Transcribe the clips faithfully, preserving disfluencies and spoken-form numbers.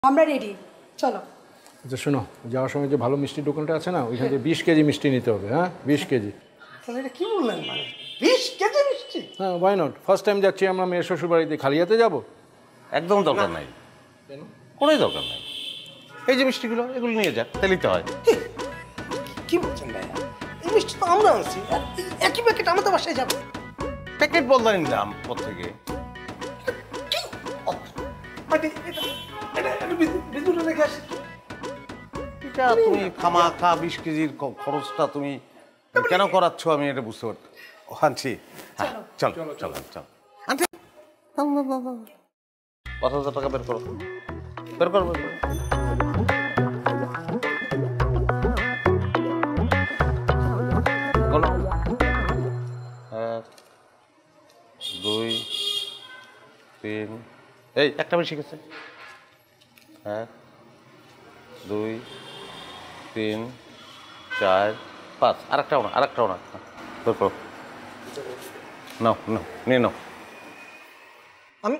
আমরা রেডি, চলো। আচ্ছা শোনো, যাওয়ার সময় যে ভালো মিষ্টির দোকানটা আছে না, ওইখান থেকে বিশ কেজি মিষ্টি নিতে হবে। হ্যাঁ, বিশ কেজি। তাহলে এটা কি বললেন, মানে বিশ কেজি মিষ্টি? হ্যাঁ, ওয়াই নট? ফার্স্ট টাইম যাচ্ছি আমরা মেয়ের শ্বশুর বাড়িতে, খালি হাতে যাবো? একদম দরকার নাই, কোনোই দরকার নাই। এই যে মিষ্টিগুলো, এগুলো নিয়ে যাক, তাহলেই তো হয়। কি বলছেন ভাইয়া? এই মিষ্টি তো আমরা আনছি, আর এই একই প্যাকেট আমাদের বাসায় যাবে। প্যাকেট বদলা নিলাম কোত্থেকে? কি মানে এটা এটা এটা বিদ্যুৎ রেখে আসি। এটা তুমি খামা খা বিশ কেজির খরচটা তুমি কেন করাচ্ছ আমি এটা বুঝতে পারছি। ও আনছি, হ্যাঁ চল চল চল চল আনছি। পাঁচ হাজার টাকা বের করো, বের করো বের করো। এক দুই তিন, এই একটা বেশি গেছে। এক দুই তিন চার পাঁচ, আর একটাও না, আর একটাও না, বের করো। নাও নাও, নিয়ে নাও। আমি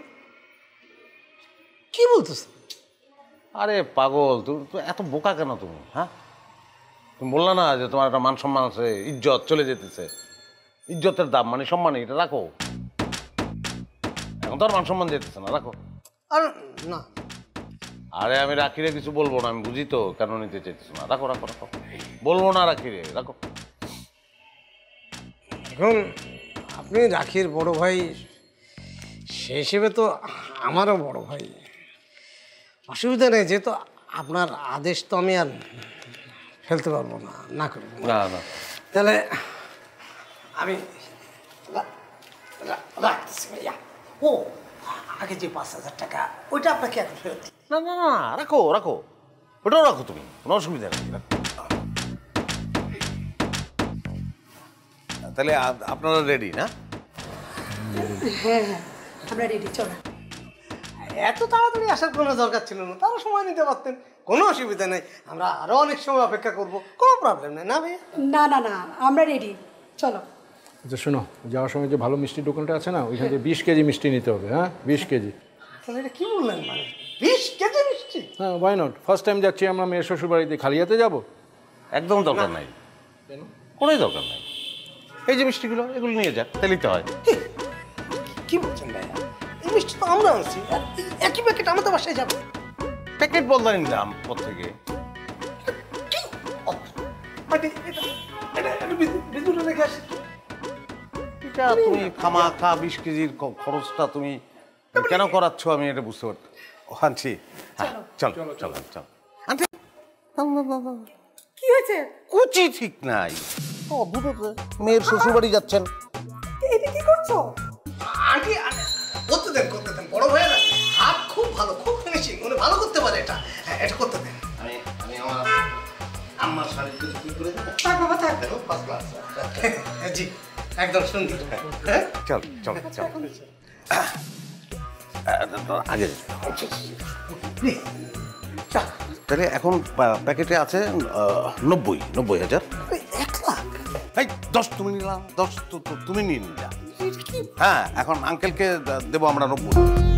কি বলতেছি? আরে পাগল, তুমি এত বোকা কেন তুমি? হ্যাঁ, তুমি বললা না যে তোমার একটা মান সম্মান আছে, ইজ্জত চলে যেতেছে। ইজ্জতের দাম মানে সম্মান, এটা রাখো। এখন তো আর মান সম্মান যেতেছে না, রাখো। আর না, আরে আমি রাখি রে কিছু বলবো না, আমি বুঝি তো কেন নিতে চাইতেছো না। রাখো রাখো রাখো, বলবো না রাখি রে, রাখো। এখন আপনি রাখির বড় ভাই, সে হিসেবে তো আমারও বড় ভাই। অসুবিধা নেই, যেহেতু আপনার আদেশ তো আমি আর ফেলতে পারবো না, না করবো না না, তাহলে আমি রাখতেছি ভাইয়া। ও আগে যে পাঁচ হাজার টাকা, ওইটা আপনাকে এখন ফেরত দিই। না না না, রাখো রাখো, ওটাও রাখো তুমি, কোনো অসুবিধা নেই। তাহলে আপনারা রেডি না? হ্যাঁ হ্যাঁ, আমরা রেডি, চলো। এত তাড়াতাড়ি আসার কোনো দরকার ছিল না, তারা সময় নিতে পারতেন, কোনো অসুবিধা নেই। আমরা আরো অনেক সময় অপেক্ষা করবো, কোনো প্রবলেম নেই। না ভাইয়া? না না না, আমরা রেডি, চলো। আচ্ছা শোনো, যাওয়ার সময় যে ভালো মিষ্টির দোকানটা আছে না, ওইখান থেকে বিশ কেজি মিষ্টি নিতে হবে। হ্যাঁ, বিশ কেজি। তাহলে এটা কি বললেন, মানে বিশ কেজি মিষ্টি? হ্যাঁ, ওয়াই নট? ফার্স্ট টাইম যাচ্ছি আমরা মেয়ের শ্বশুর বাড়িতে, খালি হাতে যাবো? একদম দরকার নাই, কোনোই দরকার নাই। এই যে মিষ্টিগুলো, এগুলো নিয়ে যাক, তাহলেই তো হয়। কি বলছেন ভাইয়া? এই মিষ্টি তো আমরা আনছি, আর এই একই প্যাকেট আমাদের বাসায় যাবে। প্যাকেট বদলা নিলাম কোত্থেকে? কি মানে এটা এটা এটা বিদ্যুৎ রেখে আসি। এটা তুমি খামা খা বিশ কেজির খরচটা তুমি কেন করাচ্ছ আমি এটা বুঝতে পারছি। ও আনছি, হ্যাঁ চল চল চল আনছি। কি হয়েছে? কুচি ঠিক নাই। ও দুটো মেয়ের শ্বশুর বাড়ি যাচ্ছেন, এটা কি করছো? আন্টি করতে দেন, করতে দেন, বড় ভাইয়া না হাত খুব ভালো, খুব ফিনিশিং, উনি ভালো করতে পারে এটা। হ্যাঁ, এটা করতে দেন। আমি আমি আমার আম্মার শাড়ি কি করে দেবো? থাক বাবা, থাক। First class. জি, একদম সুন্দর। হ্যাঁ চল চল চল আগে। তাহলে এখন প্যাকেটে আছে নব্বই নব্বই হাজার। এক লাখ? এই দশ তুমি নিলাম, দশ তুমি নিয়ে নিলাম। হ্যাঁ, এখন আঙ্কেলকে দেবো আমরা নব্বই।